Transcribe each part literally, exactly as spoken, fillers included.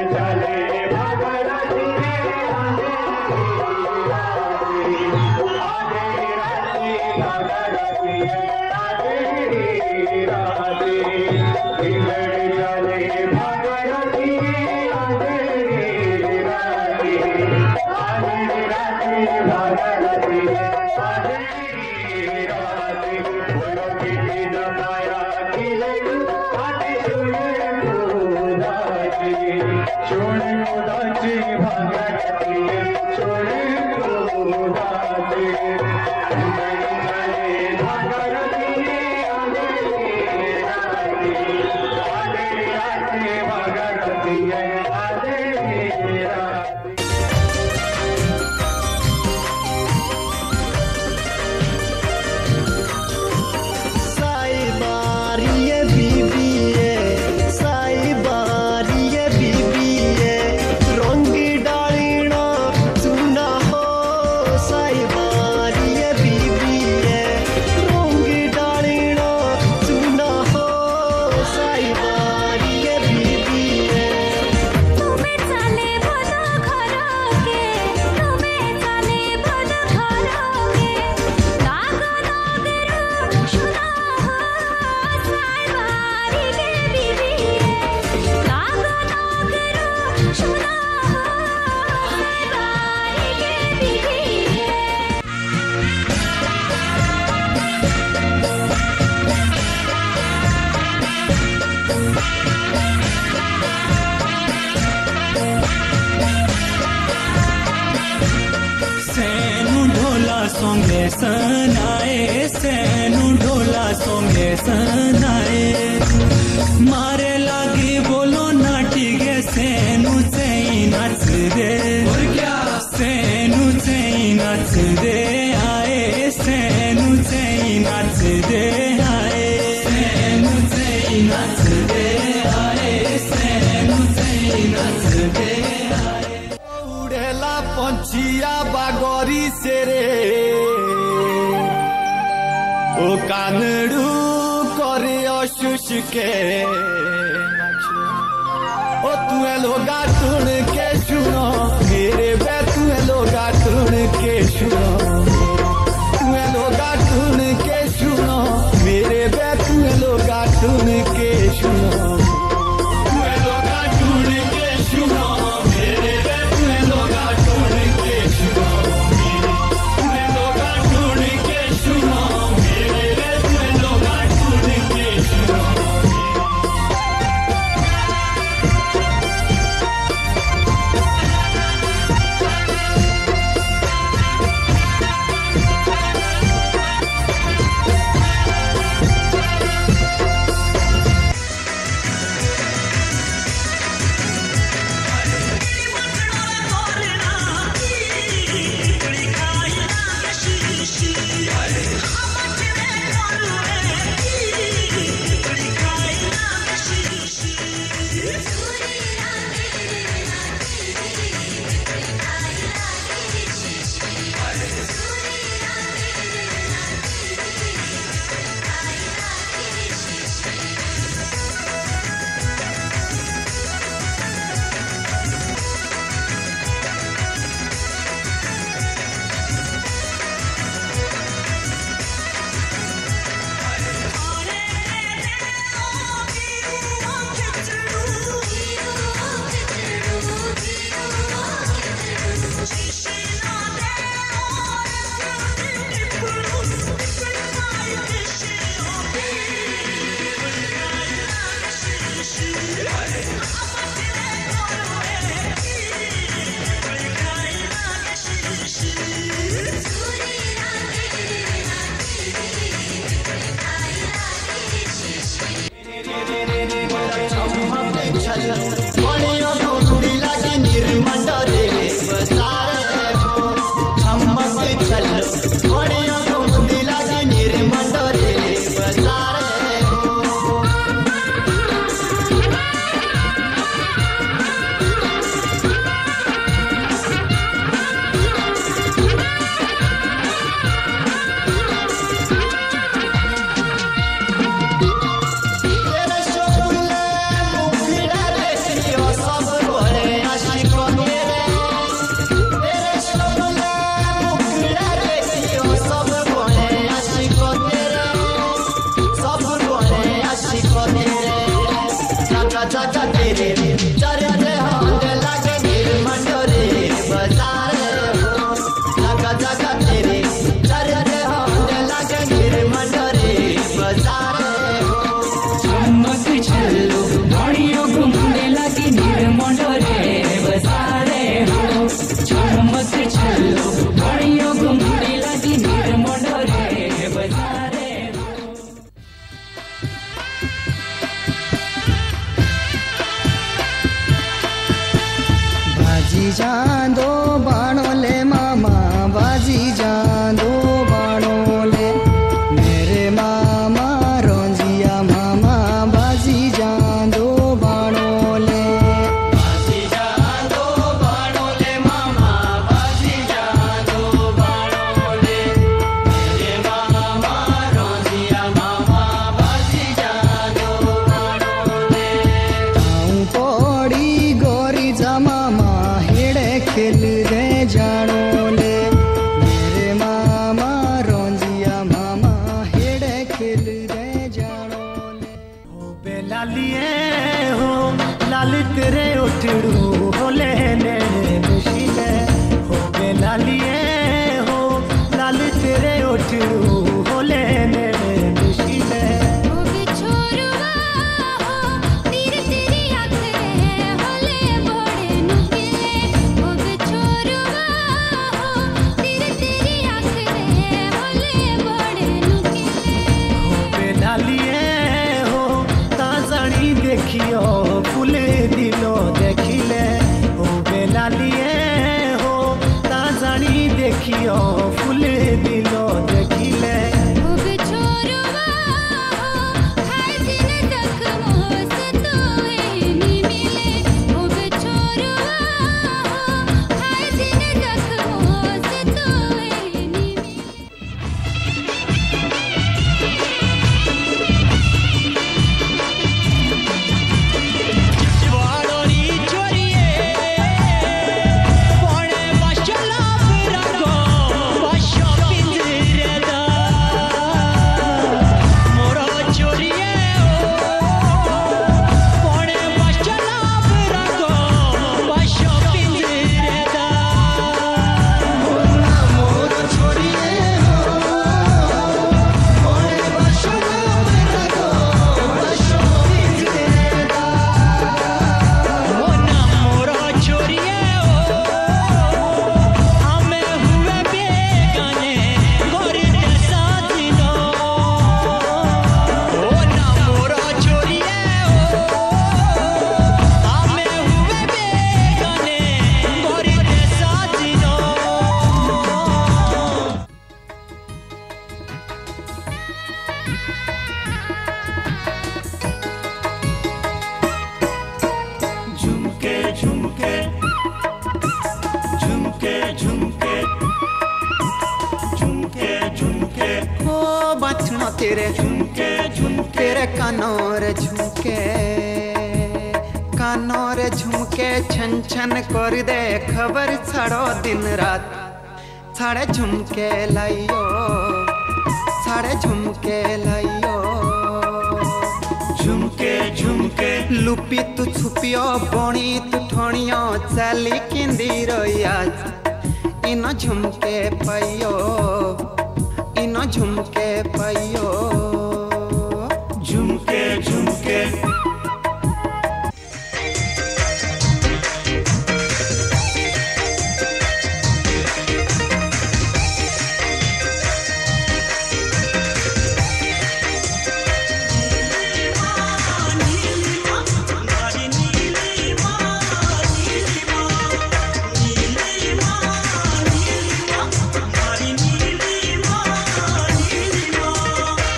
सोंगे सनाए सैनू ढोला सोंगे सनाए मारे लागी बोलो नाटी गे सैनू सही नाच दे और क्या सैनू सही नाच दे आए सैनू सही नाच दे आए सैनू सही नाच दे आए सैनू सही नाच दे आए उड़ेला पंछिया बागोरी से रे ओ कानड़ू करे अशुष के ओ तुए लोगा टून के सुनो मेरे बे तुए लोगा टून के सुनो तुए लोगा टून के सुनो मेरे बे तुए लोगा टून के सुनो तुए लोगा टून के सुनो मेरे बे तुए लोगा टून के सुनो तुए लोगा टून के सुनो मेरे बे तुए लोगा टून के सुनो You बाजी जांदो बाणो ले मामा बाजी जांदो बाणो ले मेरे मामा रोंजिया मामा बाजी जांदो बाणो ले बाजी जांदो बाणो ले मामा बाजी जांदो बाणो ले मेरे मामा रोंजिया मामा बाजी जांदो बाणो ले ताऊ पड़ी गोरी जा मामा हेड़े खेल रे जानो ले मेरे मामा रोंजिया मामा हेड़े खेल रे जानो ले हो बेलालिए हो लाल तेरे उठड़ू हो लेने मुशीले हो बेलालिए हो लाल तेरे उठड़ू हो लेने मुशीले ओ बिछोरुआ हो तीर तेरी आँख रे होले बड़े नुकीले ओ बिछोरुआ हो तीर तेरी आँख रे होले बड़े नुकीले बेलालिए हो ताजानी देखियो फूले दिलो देखिले हो बेलालिए हो ताजानी देखियो फूले दिलो देखिले ओ बिछोरुआ हो हर दिन तक मोस तो नी मिले ओ बिछोरुआ हो हर दिन तक मोस तो नी मिले वालोरी चोरिए कोणे बशला फिरगो बशो पिंजरे दा मोरो चोरिए कोणे बशला फिरगो बशो पिंजरे दा मोर छोड़िए हो मोरे बशला फिरगो बशो पिंजरे दा मोना मोरो चोरिए हमें हुए बेगाने गोरी के साथिनो मोना मोरो चोरिए हमें हुए बेगाने गोरी के साथिनो झुमके झुमके झुमके झुमके झुमके झुमके ओ बचनो तेरे झुमके झुमके तेरे कानों रे झुमके कानों रे झुमके छन छन कर दे खबर छाड़ो दिन रात साढ़े झुमके लाइयो साढ़े झुमके लाइयो झुमके झुमके लुपी तू छुपियो बणी तू ठोणियो चाली किंदी रोयाज इनो झुमके पाइयो इनो झुमके पाइयो झुमके झुमके नीली माँ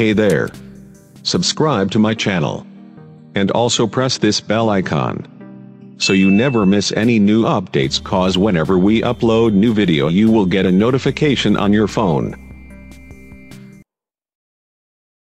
Hey there. Subscribe to my channel. And also press this bell icon, so you never miss any new updates, cause whenever we upload new video you will get a notification on your phone.